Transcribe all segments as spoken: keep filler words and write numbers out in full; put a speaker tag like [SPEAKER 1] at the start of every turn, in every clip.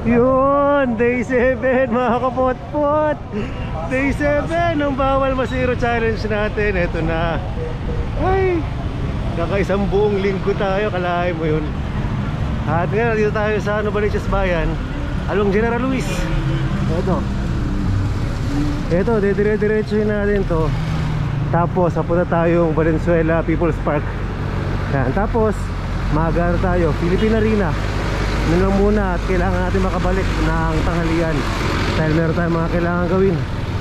[SPEAKER 1] Yun, day seven mga kapotpot. Day seven ng bawal masiro challenge natin. Ito na. Ay, kakaisang buong linggo tayo, kalahin mo yun. At ngayon dito tayo sa Novaliches Bayan, along General Luis. Ito Ito, dire-diretsuhin natin to. Tapos papunta tayong Valenzuela People's Park. Yan. Tapos mag-ano tayo, Philippine Arena. Yun muna at kailangan natin makabalik ng tanghalian dahil meron tayong mga kailangan gawin.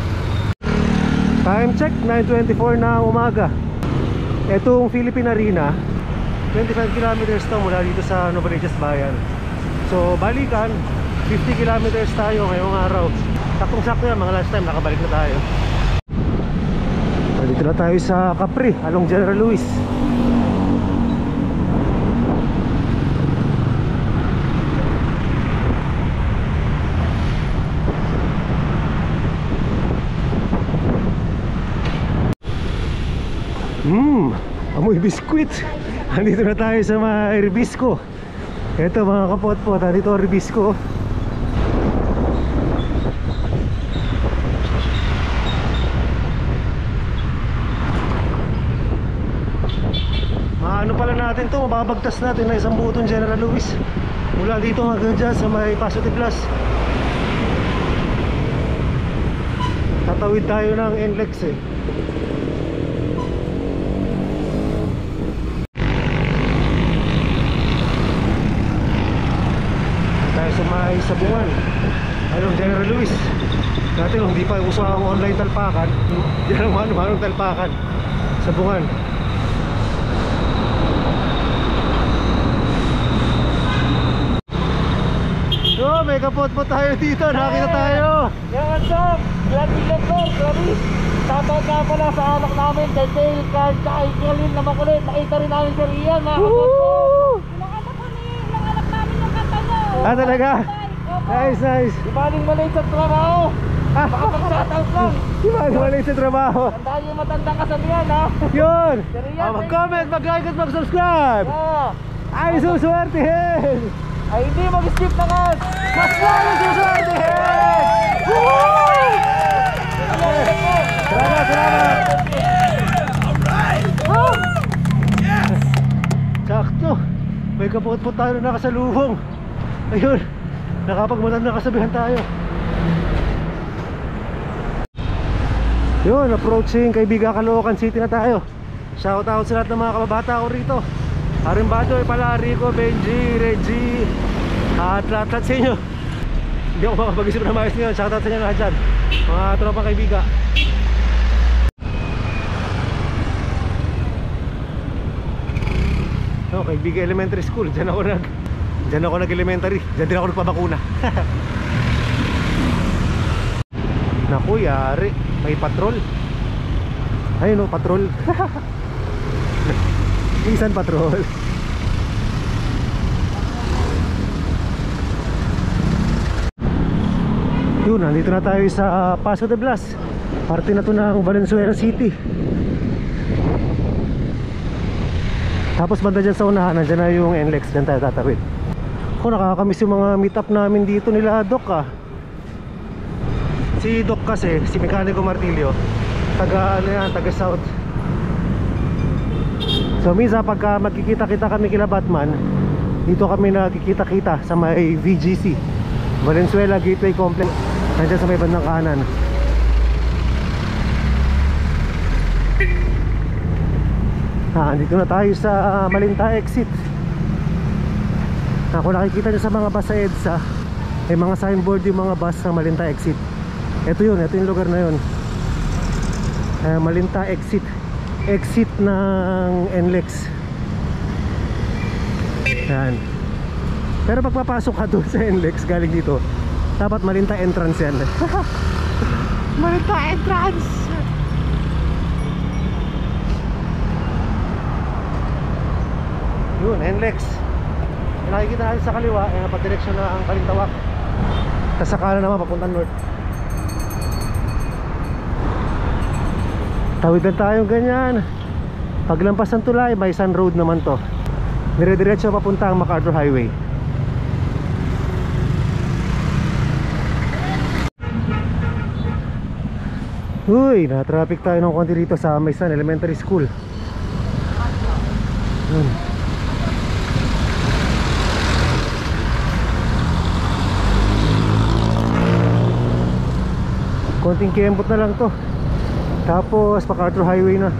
[SPEAKER 1] Time check, nine twenty-four na umaga. Itong Philippine Arena, twenty-five kilometers to mula dito sa Novaliches Bayan. So balikan, fifty kilometers tayo ngayong araw. Taktong sakto yan, mga last time nakabalik na tayo. Dito na tayo sa Capri, along General Luis. Mmm, amoy biskwit. Andito na tayo sa mga Ribisco. Ito mga kapot-pot, andito ang Ribisco. Maano pala natin to, mababagtas natin na isang butong General Luis. Mula dito hanggang dyan sa may Paso de Blas. Tatawid tayo ng N L E X eh. Sa may Sabungan, anong General Luis. Dati nung hindi pa uso ang online talpakan, yan ang manong talpakan. Sabungan. So may kapot po tayo dito, nakakita tayo.
[SPEAKER 2] Yan, what's up? Glad to get more, grabe. Shoutout nga pala sa anak namin, kay Dale, kay kay Kelin na makulit. Nakita rin namin si Rian, mga kapot po.
[SPEAKER 1] Ah, talaga? Nice, nice.
[SPEAKER 2] Di baling maliit sa trabaho. Baka mag-shoutout lang.
[SPEAKER 1] Di baling maliit sa trabaho.
[SPEAKER 2] Tandaan yung matandang kasabihan, ha?
[SPEAKER 1] Yun. Ah, mag-comment, mag-like at mag-subscribe.
[SPEAKER 2] Yeah.
[SPEAKER 1] Ay, suswertihin.
[SPEAKER 2] Ay, hindi mag-skip na nga.
[SPEAKER 1] Mas lalo suswertihin. Salamat, salamat. Sakto. May kapot-pot tayo na nakasalubong. Ayun, nakapagmatandang kasabihan tayo. Yun, approaching Kaibigan, Caloocan City na tayo. Shout out sa lahat ng mga kababata ko rito. Haring Badoy, pala, Rico, Benji, Reggie, at lahat-lahat sa inyo. Hindi ako makapag-isip na maayos ngayon. Shout out sa inyo lahat dyan, mga tropang kaibigan. No, Kaibigan Elementary School, dyan ako nag Diyan ako nag-elementary, diyan din ako nagpabakuna. Naku, yari, may patrol. Ayun o, patrol. Isan patrol. Yun, nandito na tayo sa uh, Paso de Blas. Parte na to ng Valenzuela City. Tapos banda dyan sa unahan, nandyan na yung N L E X, dyan tayo tatawid. Ako, nakakamiss yung mga meet up namin dito nila Doc ah. Si Doc kasi, si Mekaniko Martillo, taga ano yan, taga South. So minsan pagka magkikita-kita kami kila Batman, dito kami nagkikita-kita sa may V G C, Valenzuela Gateway Complex. Nandiyan sa may bandang kanan. Ah, dito na tayo sa uh, Malinta Exit. Ako, nakikita nyo sa mga bus sa EDSA, may mga signboard yung mga bus sa Malinta Exit. Ito yun, ito yung lugar na yun. uh, Malinta Exit. Exit ng N L E X. Yan. Pero pag papasok ka doon sa N L E X galing dito, dapat Malinta entrance yan. Malinta entrance. Yun, N L E X. Nakikita natin sa kaliwa, eh, napadireksyon na ang Balintawak. Tapos sa kanan naman, papuntang north. Tawid na tayong ganyan. Paglampas ng tulay, may Sun Road naman to. Dire-diretso papunta ang MacArthur Highway. Uy, na-traffic tayo ng konti dito sa May San Elementary School. Yun. Konting kembot na lang to. Tapos MacArthur Highway na.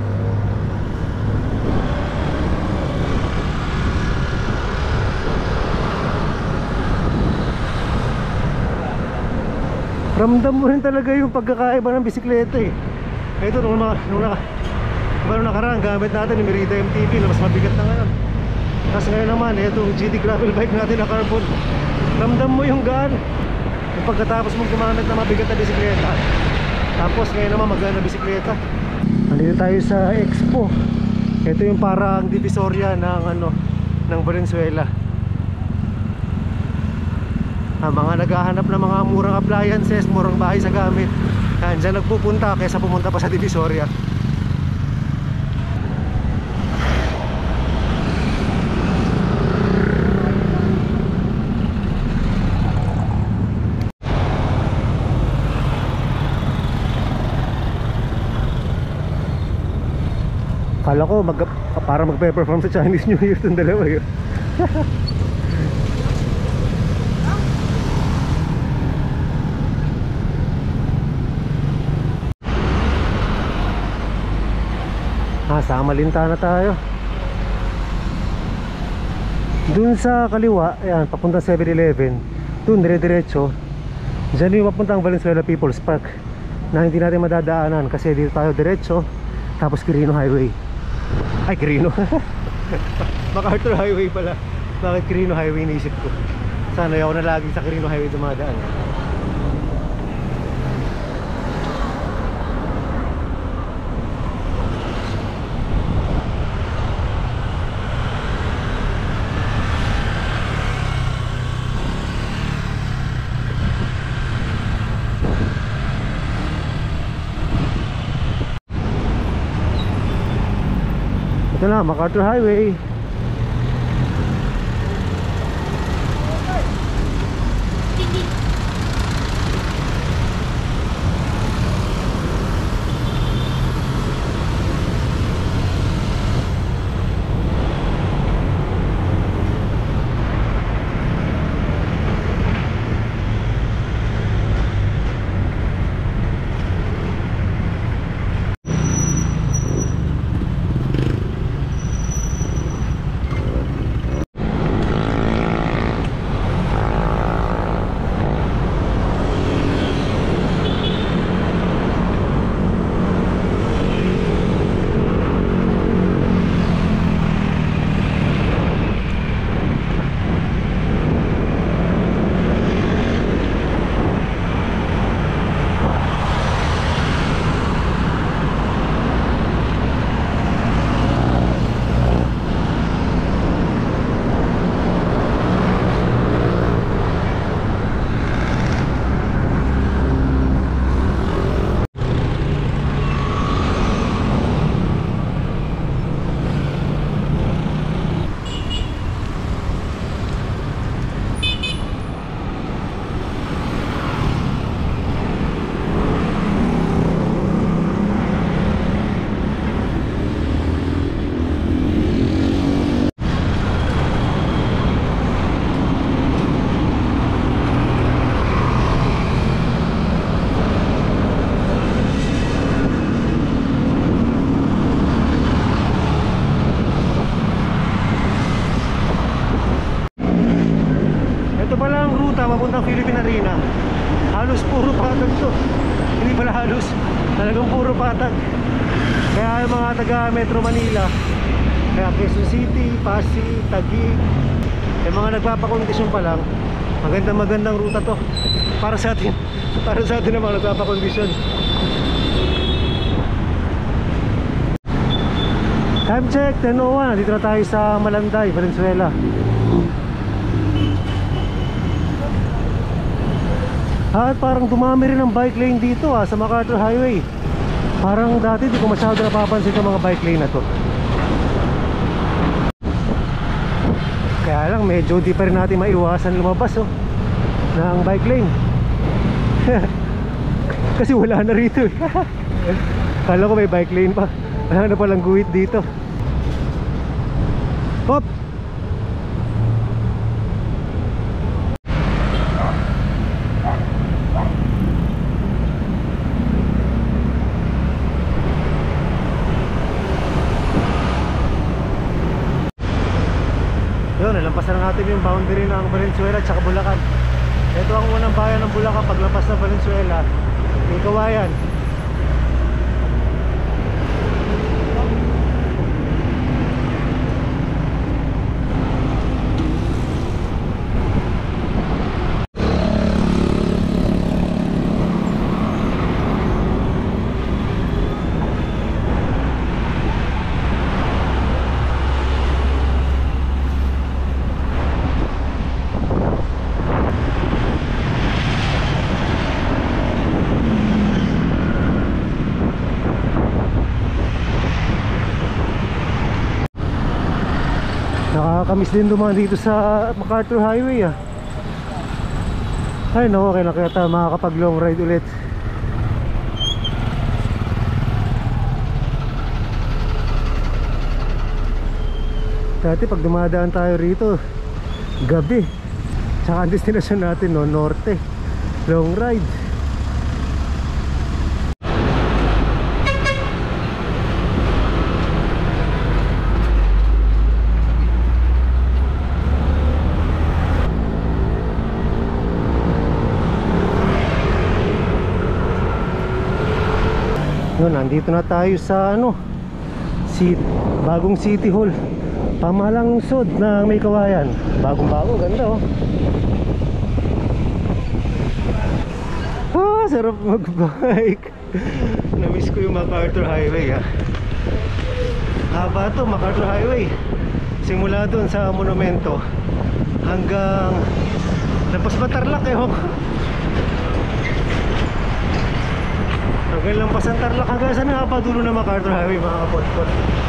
[SPEAKER 1] Ramdam mo rin talaga yung pagkakaiba ng bisikleta eh. Ito nung, mga, nung, naka, nung nakaraan gamit natin yung Merida M T B na mas mabigat na ngayon. Tapos ngayon naman itong G T gravel bike natin na carbon. Ramdam mo yung gaan yung pagkatapos mong gumamit na mabigat na bisikleta. Tapos ngayon naman magaan na bisikleta. Nandito tayo sa Expo. Ito yung parang divisoria ng ano ng Valenzuela. Ah, mga naghahanap ng mga murang appliances, murang bahay sa gamit. Yan, dyan nagpupunta kaysa pumunta pa sa Divisoria. Kala ko mag, para magpe-perform sa Chinese New Year itong dalawa yun. Ah, sa Malinta na tayo. Dun sa kaliwa, ayan, papuntang seven eleven. Dun, dire-diretso. Diyan yung papuntang Valenzuela People's Park na hindi natin madadaanan kasi dito tayo diretso. Tapos Quirino Highway. Ay, Quirino. MacArthur Highway pala. Bakit Quirino Highway naisip ko? Sana ayaw na lagi sa Quirino Highway dumadaan. Ito na, MacArthur Highway. Papuntang Philippine Arena. Halos puro patag to. Hindi pala halos, talagang puro patag. Kaya yung mga taga Metro Manila, kaya Quezon City, Pasig, Taguig, yung mga nagpapakondisyon pa lang, magandang magandang ruta to para sa atin. Para sa atin ang mga nagpapakondisyon. Time check, ten oh one. Dito na tayo sa Malanday, Valenzuela. At parang dumami rin ang bike lane dito ah, sa MacArthur Highway. Parang dati di ko masyado napapansin itong mga bike lane na to. Kaya lang medyo di pa rin natin maiwasan lumabas oh, ng bike lane. Kasi wala na rito eh. Kala ko may bike lane pa. Wala na palang guhit dito. Hop! Yun, nalampasan na natin yung boundary ng Valenzuela at saka Bulacan. Ito ang unang bayan ng Bulacan paglampas ng Valenzuela. May kawayan. Nakakamiss din dumaan dito sa MacArthur Highway ah. Ay naku, kailan kaya tayo makakapag long ride ulit. Dati pag dumadaan tayo rito gabi, tsaka ang destinasyon natin no, norte, long ride. Yun, nandito na tayo sa ano, si, bagong City Hall, pamahalang lungsod na may kawayan. Bagong bago, ganda oh. Ah, sarap mag-bike. Namiss ko yung MacArthur Highway ah. Haba to, MacArthur Highway. Simula dun sa monumento hanggang lampas ba Tarlac eh oh. Hanggang lampasan Tarlac, hanggang saan nakapadulo na MacArthur Highway mga kapot-pot.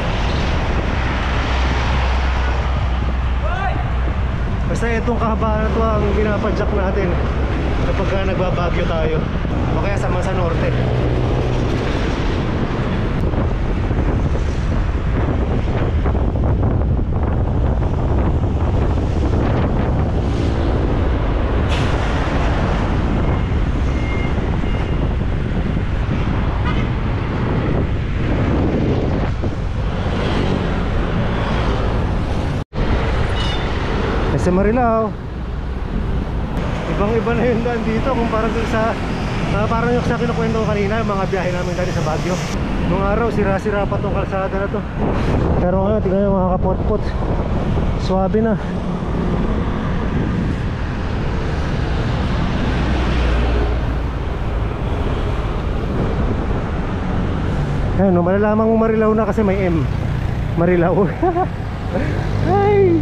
[SPEAKER 1] Basta itong kahabaan na ito ang pinapadyak natin kapag nagbabagyo tayo o kaya sama sa norte. Sa Marilao, ibang iba na yun daan dito kumpara dun sa uh, parang yung sa kinukwento ko kanina, yung mga biyahe namin dali sa Baguio. Nung araw sira-sira pa tong kalsada na to, pero ngayon tingnan yung mga kapot-pot, swabe na. Ayun, no, malalaman mong Marilao na kasi may M, Marilao. Ay,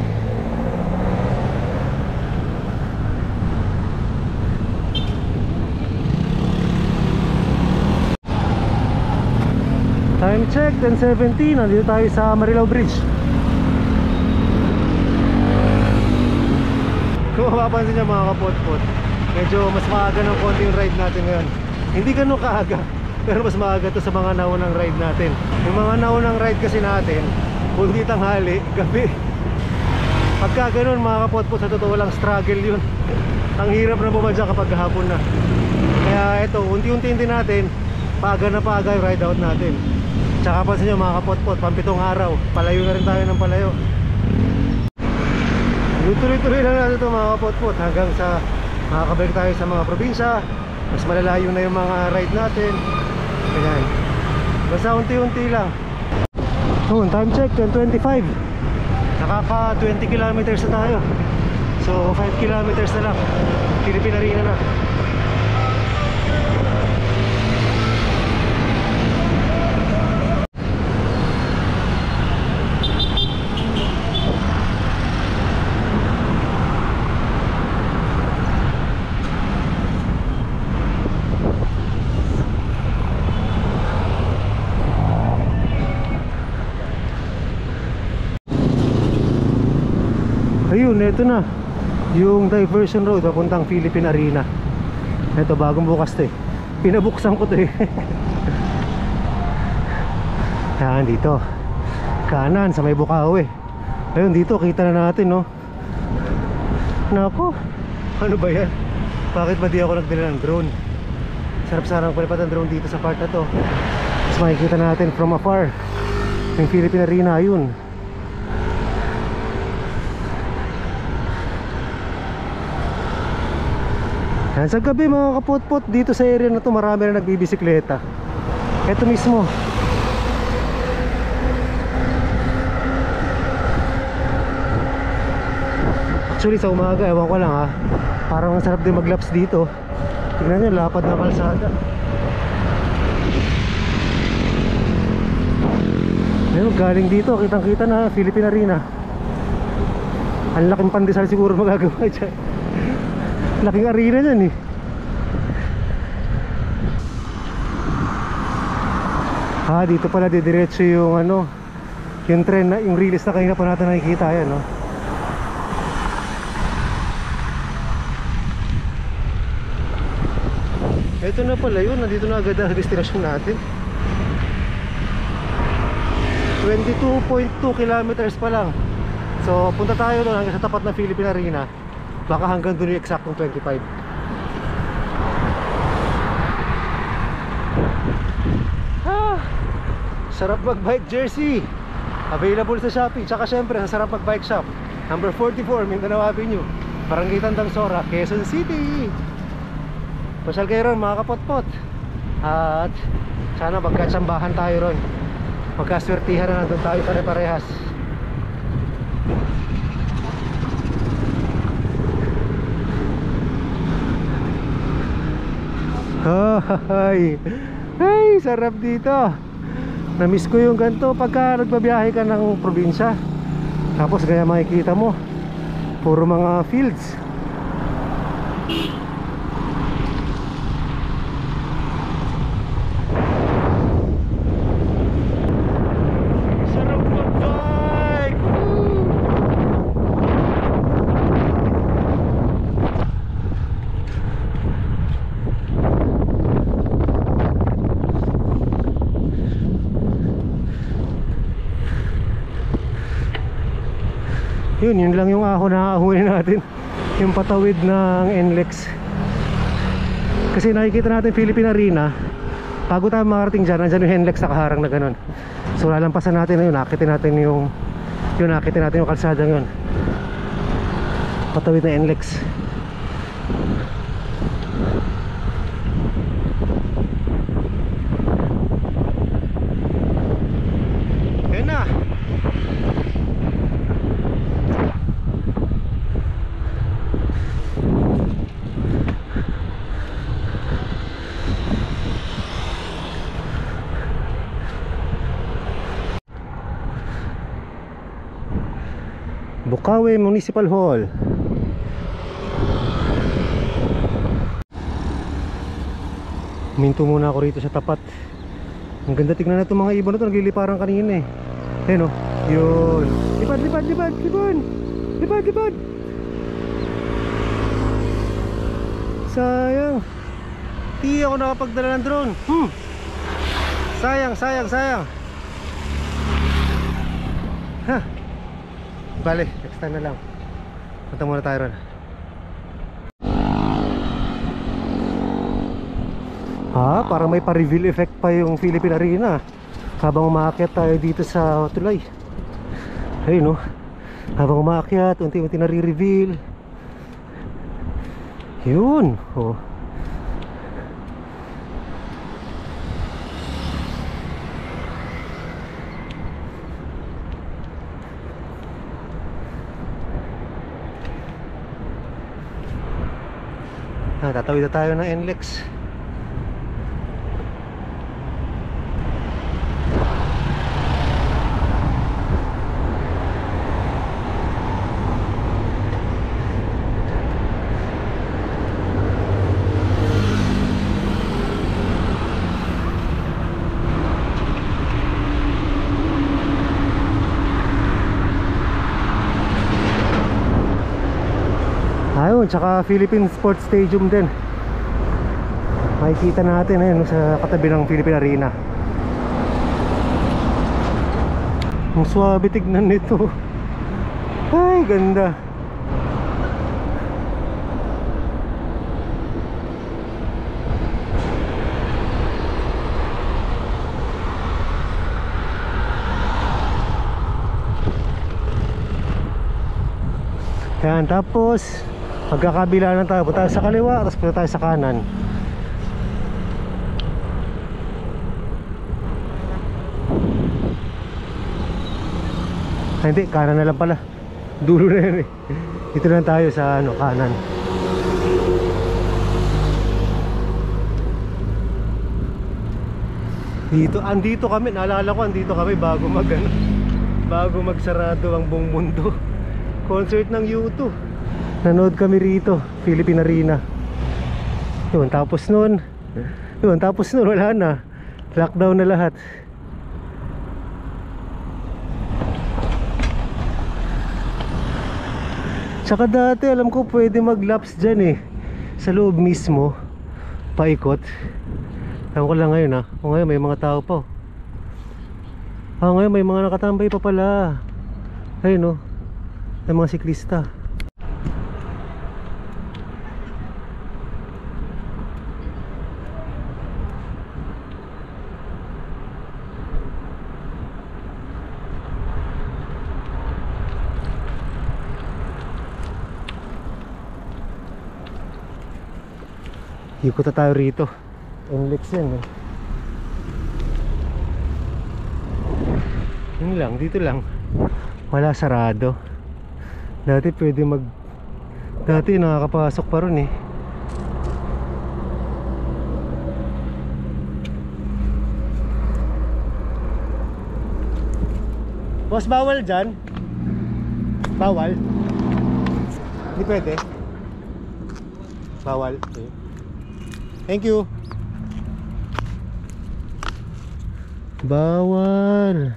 [SPEAKER 1] time check, ten seventeen. Nandito tayo sa Marilao Bridge. Kung mapapansin nyo mga kapot-pot, medyo mas maaga ng konti yung ride natin ngayon. Hindi ganun kaaga, pero mas maaga to sa mga naunang ride natin. Yung mga naunang ride kasi natin, kundi tanghali, gabi. Pagka ganun mga kapot-pot, sa totoo lang struggle yun. Ang hirap na bumadya kapag hapon na. Kaya ito, unti-unti din natin, paaga na paaga yung ride out natin. Tsaka pansin nyo mga kapot-pot, pampitong araw, palayo na rin tayo ng palayo. Tuloy-tuloy lang natin ito mga kapot-pot hanggang sa makakabalik tayo sa mga probinsya. Mas malalayo na yung mga ride natin. Ayan, basta unti-unti lang. So, time check, ten twenty-five. Nakaka twenty kilometers na tayo. So five kilometers na lang, Philippine Arena na. Ayun, ito na yung diversion road papuntang Philippine Arena. Ito, bagong bukas to eh. Pinabuksan ko to eh. Yan dito. Kanan sa may Bukawi. Ayun dito kita na natin no. Nako. Ano ba yan? Bakit ba di ako nagdala ng drone? Sarap sarang palipat ang drone dito sa part na to. Mas makikita natin from afar yung Philippine Arena yun. Yan, sa gabi mga kapot-pot dito sa area na to marami na nagbibisikleta. Ito mismo. Actually sa umaga, ewan ko lang ha, parang ang sarap din maglaps dito. Tignan nyo, lapad na kalsada. Ayun, galing dito, kitang kita na Philippine Arena. Ang laking pandesal siguro magagawa dyan. Laking arena dyan eh. Ah, dito pala didiretso yung ano, yung tren na, yung release na kanina pa natin nakikita yan no. Ito na pala yun, nandito na agad ang destinasyon natin. twenty-two point two kilometers pa lang. So punta tayo doon hanggang sa tapat ng Philippine Arena. Baka hanggang doon yung eksaktong twenty-five. Ah, sarap mag-bike jersey. Available sa Shopee. Tsaka syempre sa Sarap Mag-Bike Shop, number forty-four Mindanao Avenue, Barangay Tandang Sora, Quezon City. Pasyal kayo ron mga kapot-pot. At sana magkatsambahan tayo ron. Magkaswertihan na nandun tayo pare-parehas. Ay, ay, sarap dito. Namiss ko yung ganito pagka nagbabiyahe ka ng probinsya. Tapos gaya makikita mo, puro mga fields. Yun, yun lang yung ahon na ahunin natin. Yung patawid ng N L E X. Kasi nakikita natin Philippine Arena. Bago tayo makarating dyan, nandyan yung N L E X nakaharang na ganun. So lalampasan natin na yun, nakitin natin yung Yun, nakitin natin yung kalsadang yun. Patawid ng N L E X. Yun na. Bukawi Municipal Hall. Minto muna ako rito sa tapat. Ang ganda, tignan na itong mga ibon na ito. Nagliliparan kanina eh. Ayun o. Yun. Lipad, lipad, lipad, lipad. Lipad, lipad. Sayang. Di ako nakapagdala ng drone. Hmm. Sayang, sayang, sayang. Ha. Bale, next time na lang. Punta muna tayo ron. Ah, parang may pa-reveal effect pa yung Philippine Arena habang umaakyat tayo dito sa tulay. Ayun no. Habang umaakyat, unti-unti nare-reveal. Yun. Oh. Ah, tatawid na tayo ng N L E X. Ayun, tsaka Philippine Sports Stadium din. Makikita natin ayun sa katabi ng Philippine Arena. Ang swabe tignan nito. Ay, ganda. Yan, tapos magkakabila lang tayo. Punta tayo sa kaliwa, tapos punta tayo sa kanan. Ay, hindi, kanan na lang pala. Dulo na yun eh. Dito lang tayo sa ano, kanan. Dito, andito kami, naalala ko andito kami bago mag ano, bago magsarado ang buong mundo. Concert ng U two. Nanood kami rito, Philippine Arena. Yun, tapos nun Yun, tapos nun wala na. Lockdown na lahat. Tsaka dati alam ko pwede mag-laps dyan eh, sa loob mismo, paikot. Alam ko lang ngayon ha. O ngayon may mga tao pa. Ah, ngayon may mga nakatambay pa pala. Ayun oh, may mga siklista. Ikot na tayo rito. N L E X yan eh. Yun lang, dito lang. Wala sarado. Dati pwede mag Dati nakakapasok pa ron eh. Boss, bawal dyan? Bawal? Hindi pwede? Bawal? Okay. Thank you. Bawal.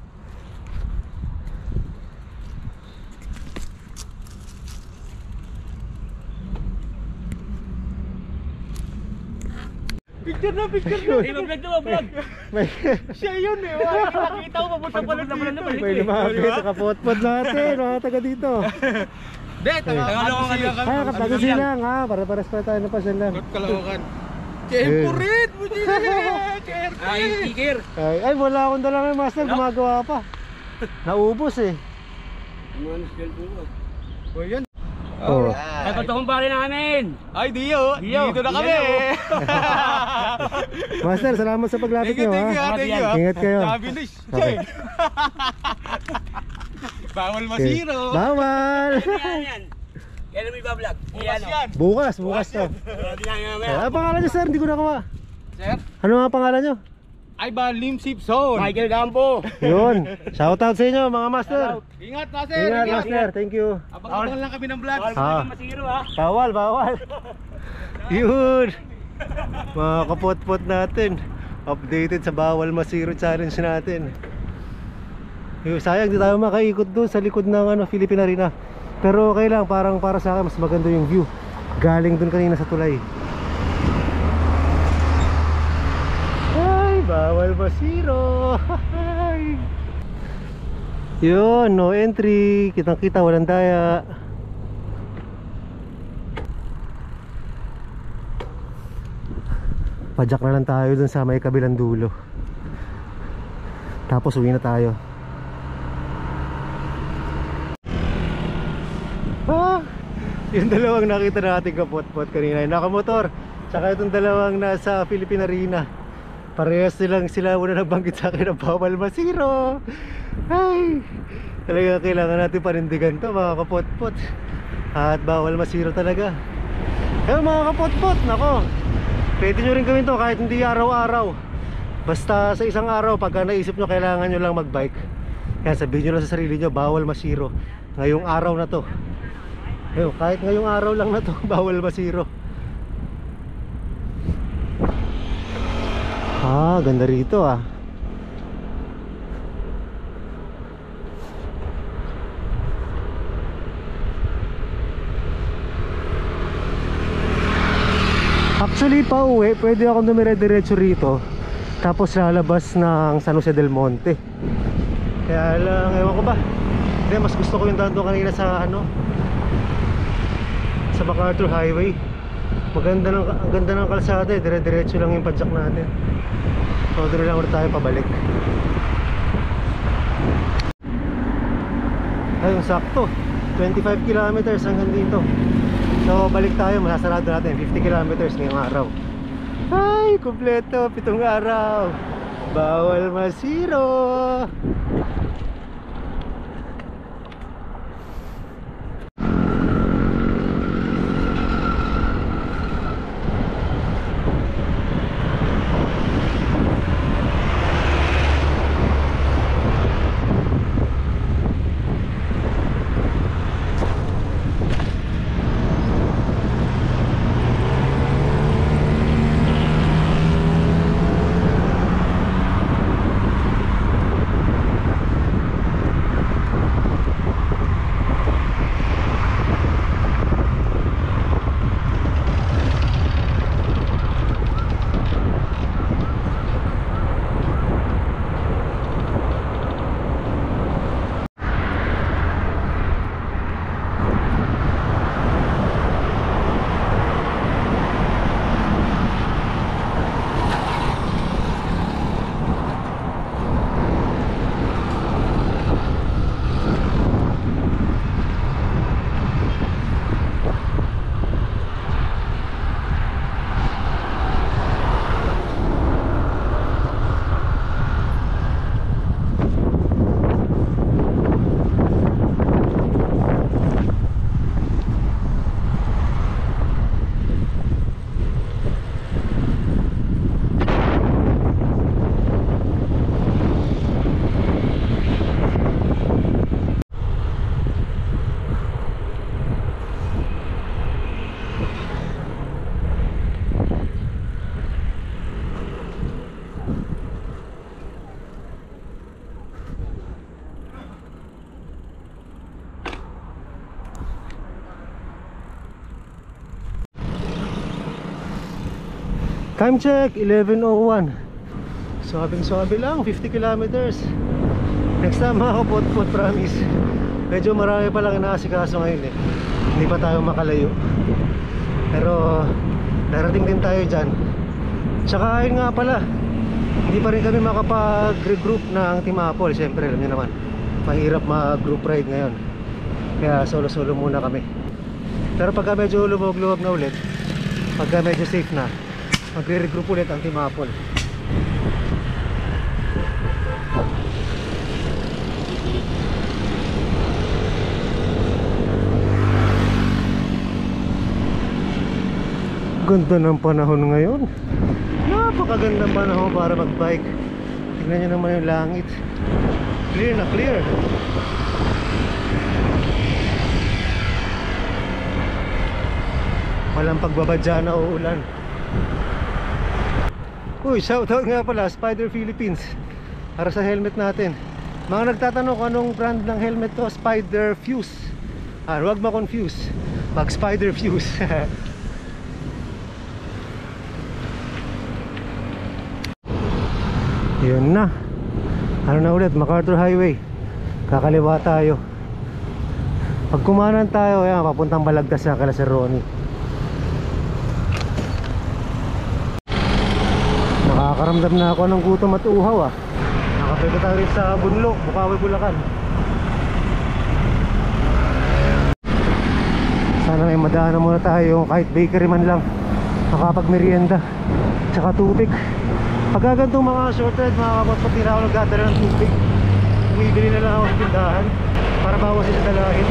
[SPEAKER 2] Picture na, picture na. Hey, mag-vlog na, mag-vlog. Siya yun eh. Nakita ko, papunta pala dito.
[SPEAKER 1] May lumapit sa kapot-pot natin. Mga taga dito.
[SPEAKER 2] Hindi, taga-Kalawakan lang kami.
[SPEAKER 1] Ay, taga-silang ha. Para-paras pa tayo na pasilang.
[SPEAKER 2] Kalawakan. Kempurit! Ay, sticker.
[SPEAKER 1] Ay, ay, wala akong dala ng master. Gumagawa pa. Naubos eh.
[SPEAKER 2] O yan.
[SPEAKER 1] Oh.
[SPEAKER 2] Ay, patokong pare namin. Ay, Dio.
[SPEAKER 3] Dio.
[SPEAKER 2] Dito na kami.
[SPEAKER 1] Master, salamat sa paglapit
[SPEAKER 3] Thank you,
[SPEAKER 1] nyo
[SPEAKER 3] thank you,
[SPEAKER 1] ha.
[SPEAKER 3] thank you.
[SPEAKER 1] Ingat kayo.
[SPEAKER 3] Nakabilis.
[SPEAKER 1] Okay.
[SPEAKER 3] Bawal
[SPEAKER 1] Okay.
[SPEAKER 3] masiro.
[SPEAKER 1] Bawal.
[SPEAKER 2] Yan, yan. Kailan mo iba-vlog?
[SPEAKER 3] Bukas yan.
[SPEAKER 1] Bukas, bukas to. Ano pangalan nyo sir? Hindi ko nakuha.
[SPEAKER 3] Sir?
[SPEAKER 1] Ano nga pangalan nyo?
[SPEAKER 3] Ay ba, Lim Sipson.
[SPEAKER 2] Michael Gampo.
[SPEAKER 1] Yun. Shoutout sa inyo mga master.
[SPEAKER 3] Ingat na, sir.
[SPEAKER 1] Ingat master, thank you.
[SPEAKER 3] Abang-abang lang kami ng vlog.
[SPEAKER 2] Bawal
[SPEAKER 1] Ah.
[SPEAKER 2] mo masiro ha.
[SPEAKER 1] Bawal, bawal. Yun. Mga kapot-pot natin. Updated sa bawal masiro challenge natin. Yung sayang di tayo makaikot doon sa likod ng ano, Philippine Arena. Pero okay lang, parang para sa akin mas maganda yung view. Galing doon kanina sa tulay. Ay, bawal masiro. Yun, no entry. Kitang kita, walang daya. Padyak na lang tayo dun sa may kabilang dulo. Tapos uwi na tayo. Ah, yung dalawang nakita natin kapot-pot kanina, yung nakamotor, tsaka itong dalawang nasa Philippine Arena. Parehas silang sila muna nagbanggit sa akin ng bawal masiro. Ay, talaga kailangan natin panindigan to mga kapot-pot. At bawal masiro talaga. Kaya mga kapot-pot, nako, pwede nyo rin gawin to kahit hindi araw-araw. Basta sa isang araw, pagka naisip nyo kailangan nyo lang magbike, kaya sabihin nyo lang sa sarili nyo, bawal masiro ngayong araw na to. Ayun, kahit ngayong araw lang na to, bawal masiro. Ah, ganda rito ah. Actually pa uwi, pwede akong dumire-diretso rito, tapos lalabas ng San Jose del Monte. Kaya lang, ewan ko ba. Hindi, mas gusto ko yung daan doon kanina sa ano, sa MacArthur Highway. Maganda ng, ang ganda ng kalsada eh. Dire-diretso lang yung padjak natin. So doon lang ulit tayo pabalik. Ayun, sakto twenty-five kilometers hanggang dito. So balik tayo, masasarado natin fifty kilometers ngayong araw. Ay, kumpleto, pitong araw. Bawal masiro. Time check, eleven oh one. Swabing swabe lang, fifty kilometers. Next time mga kapot-pot, promise. Medyo marami pa lang inaasikaso ngayon eh. Hindi pa tayo makalayo. Pero darating din tayo dyan. Tsaka ayun nga pala, hindi pa rin kami makapag-regroup ng Team Apple. Siyempre alam nyo naman, mahirap mag-group ride ngayon. Kaya solo-solo muna kami. Pero pagka medyo lumog-luwag na ulit, pagka medyo safe na, magre-regroup ulit ang Team Apple. Ganda ng panahon ngayon. Napakagandang panahon para mag-bike. Tignan nyo naman yung langit. Clear na clear. Walang pagbabadya na uulan. Uy, shoutout nga pala Spider Philippines para sa helmet natin. Mga nagtatanong kung anong brand ng helmet to, Spider Fuse. Ah, huwag ma-confuse. Pag Spider Fuse. Yun na. Ano na ulit, MacArthur Highway. Kakaliwa tayo. Pag kumanan tayo, ayan, papuntang Balagtas na kala Sir Ronnie. Nakakaramdam na ako ng gutom at uhaw ah. Nakapito tayo rin sa Bunlok, Bukawi, Bulacan. Sana may madaanan muna tayo kahit bakery man lang, makapag-merienda tsaka tubig. Pagka ganitong mga short ride, mga kapatid, hindi na ako nagdadala ng tubig. Bumibili na lang ako sa tindahan para bawasin sa dalahin.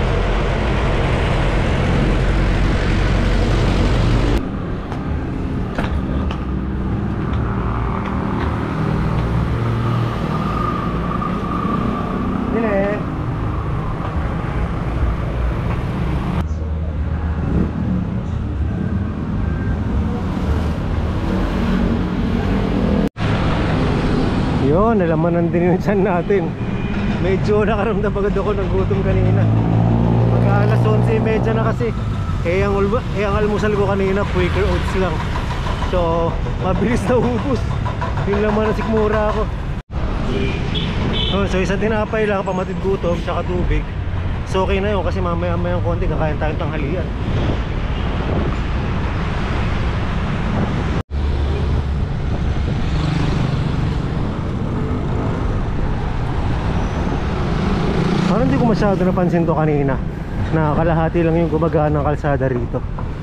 [SPEAKER 1] Yun, nalamanan din yung tiyan natin. Medyo nakaramdam agad ako ng gutom kanina. Pagka alas onse thirty na kasi. Eh ang, eh ang almusal ko kanina, Quaker Oats lang. So, mabilis na ubos. Yung laman na sikmura ako. Oh, so isang tinapay lang, pamatid gutom, tsaka tubig. So okay na yun kasi mamaya mayang konti kakain tayong tanghalian. Parang hindi ko masyado napansin to kanina. Nakakalahati lang yung gumagana ng kalsada rito.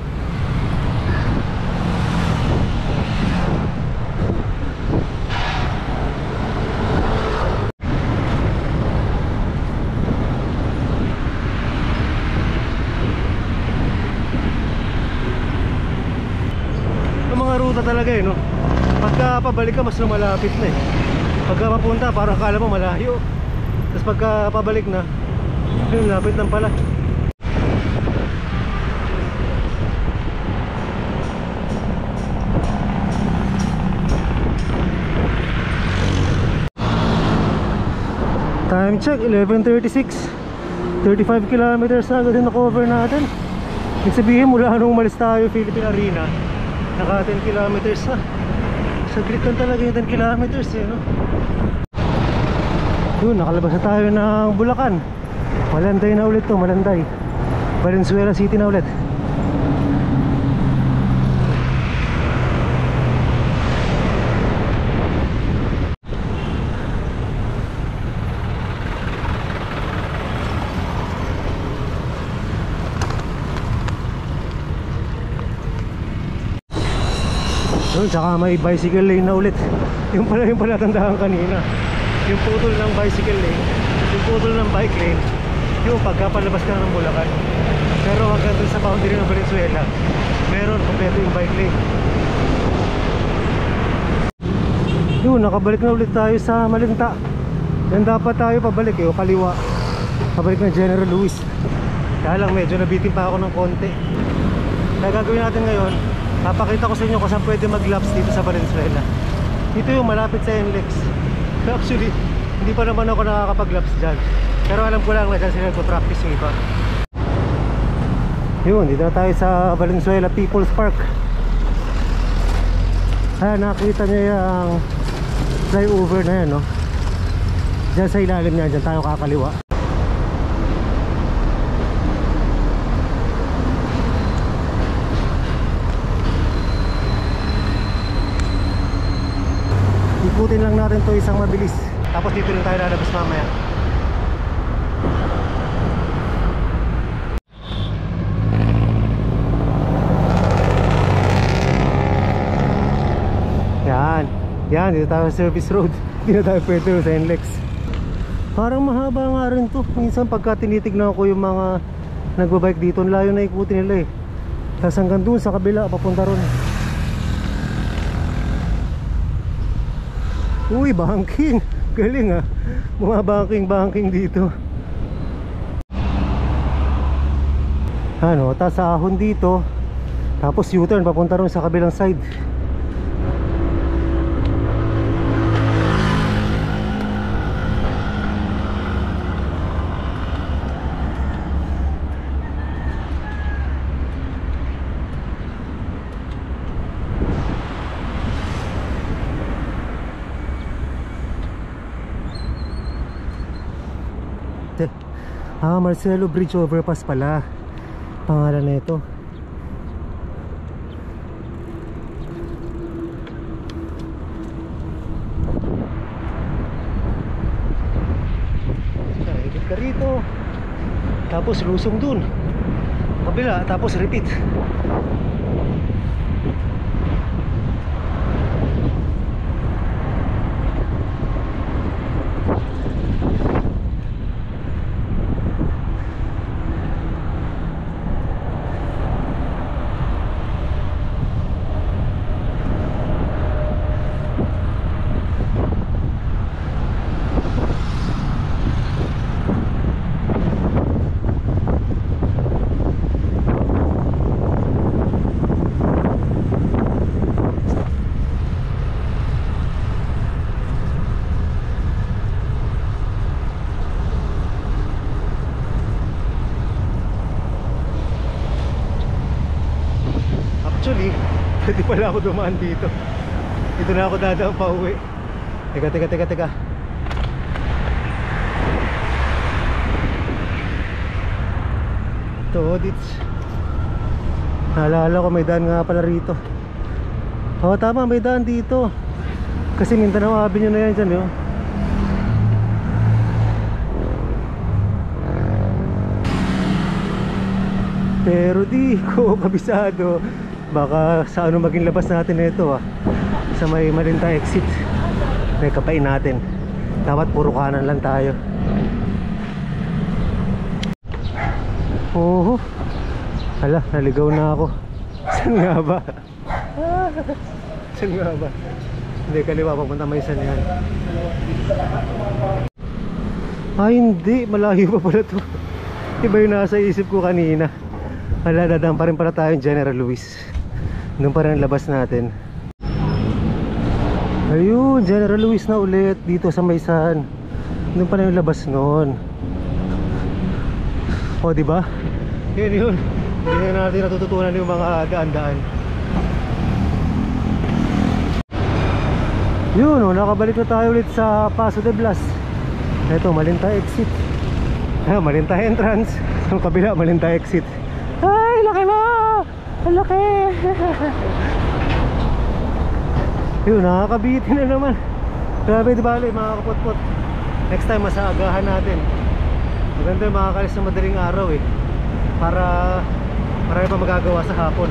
[SPEAKER 1] Ang mga ruta talaga eh, no? Pagka pabalik ka mas lumalapit na eh. Pagka papunta parang akala mo malayo. Tapos pagka pabalik na, yun, lapit lang pala. Time check, eleven thirty-six. thirty-five kilometers na agad na cover natin. Ibig sabihin mula nung umalis tayo Philippine Arena, naka ten kilometers na. Saglit lang talaga yung ten kilometers eh, no? Yun, nakalabas na tayo ng Bulacan. Malanday na ulit to, Malanday. Valenzuela City na ulit. Yun, tsaka may bicycle lane na ulit. Yung pala yung palatandaan kanina. Yung putol ng bicycle lane, yung putol ng bike lane, yung pagkapalabas ka ng Bulacan. Pero hanggang dun sa boundary ng Valenzuela, meron kompleto yung bike lane. Yun, nakabalik na ulit tayo sa Malinta. Yan dapat tayo pabalik eh, o kaliwa. Pabalik ng General Luis. Kaya lang medyo nabitin pa ako ng konti. Kaya gagawin natin ngayon, napakita ko sa inyo kung saan pwede mag-laps dito sa Valenzuela. Dito yung malapit sa N L E X. Actually, hindi pa naman ako nakakapag-laps dyan. Pero alam ko lang na dyan sila nagpo-practice yung iba. Yun, dito na tayo sa Valenzuela People's Park. Ayan, nakita niyo yung flyover na yan, no? Dyan sa ilalim niya, dyan tayo kakaliwa. Ikutin lang natin to isang mabilis. Tapos dito rin tayo lalabas mamaya. Yan. Yan, dito tayo sa service road. Dito tayo pwede sa N L E X. Parang mahaba nga rin to. Minsan pagka tinitignan ko yung mga nagbabike dito, ang layo na ikutin nila eh. Tapos hanggang dun sa kabila, papunta ron. Uy, banking. Galing ah. Mga banking-banking dito. Ano, tas ahon dito. Tapos U-turn papunta ron sa kabilang side. Ah, Marcelo Bridge Overpass pala pangalan na ito. Ikot ka rito, tapos lusong dun kabila, tapos repeat. Actually, pwede pala ako dumaan dito. Dito na ako dadaan pa uwi. Teka, teka, teka, teka. Ito, audits. Naalala ko may daan nga pala rito. Oo, tama, may daan dito. Kasi Mindanao Avenue na yan dyan, yun. Pero di ko kabisado. Baka sa ano maging labas natin ito, ah. Sa may Malinta exit. May kapain natin. Dapat puro kanan lang tayo. Oo. Hala, naligaw na ako. Saan nga ba? Saan nga ba? Hindi, kaliwa, papunta may san yan. Ay hindi, malayo pa pala to. Iba yung nasa isip ko kanina. Hala, dadaan pa rin pala tayong General Luis. Doon pa rin labas natin. Ayun, General Luis na ulit dito sa Maysan. Doon pa rin yung labas noon. O, diba? Yun yun. Hindi na natin natututunan yung mga daan-daan. Yun, oh, nakabalik na tayo ulit sa Paso de Blas. Ito, Malinta exit. Ah, Malinta entrance. Ang kabila, Malinta exit. Ay, laki mo! Ang laki! Yun, nakakabitin na naman. Grabe, di bali, mga kapot-pot. Next time, masaagahan natin. Maganda yung makakalis na madaling araw eh. Para marami pa magagawa sa hapon.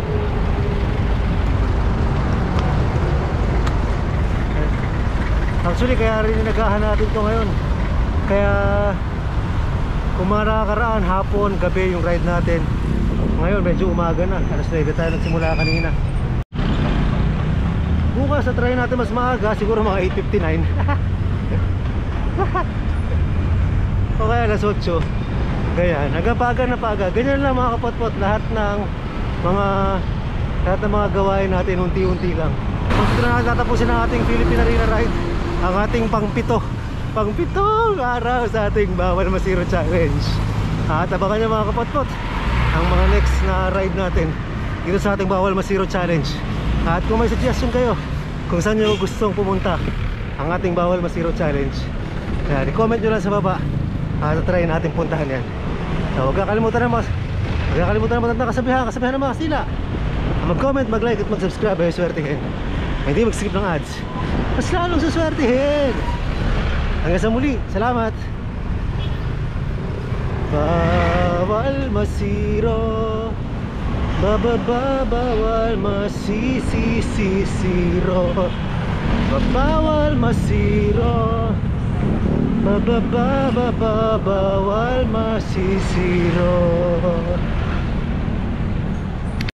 [SPEAKER 1] Actually, kaya rin nagahan natin to ngayon. Kaya kung mga nakakaraan, hapon, gabi yung ride natin. Ngayon medyo umaga na, alas nine tayo nagsimula kanina. Bukas na try natin mas maaga, siguro mga eight fifty-nine. O kaya alas eight. Ganyan, nagapaga na paga. Ganyan lang mga kapot-pot, lahat ng mga lahat ng mga gawain natin unti-unti lang. Kung ito na tatapusin ang ating Philippine Arena Ride, ang ating pangpito pangpitong araw sa ating Bawal Masiro Challenge. At abangan nyo mga kapot-pot ang mga next na ride natin dito sa ating Bawal Masiro Challenge. At kung may suggestion kayo kung saan nyo gustong pumunta ang ating Bawal Masiro Challenge, yan, i-comment nyo lang sa baba at try natin puntahan yan. So, huwag kakalimutan na mas huwag kakalimutan na matandang kasabihan kasabihan ng mga sila. Mag-comment, mag-like at mag-subscribe ay swertihin. Hindi mag-skip ng ads, mas lalong suswertihin. Hanggang sa muli, salamat. Bawal masiro, bababa, bawal masisisiro, bawal masiro, bababa, baba, bawal masisiro.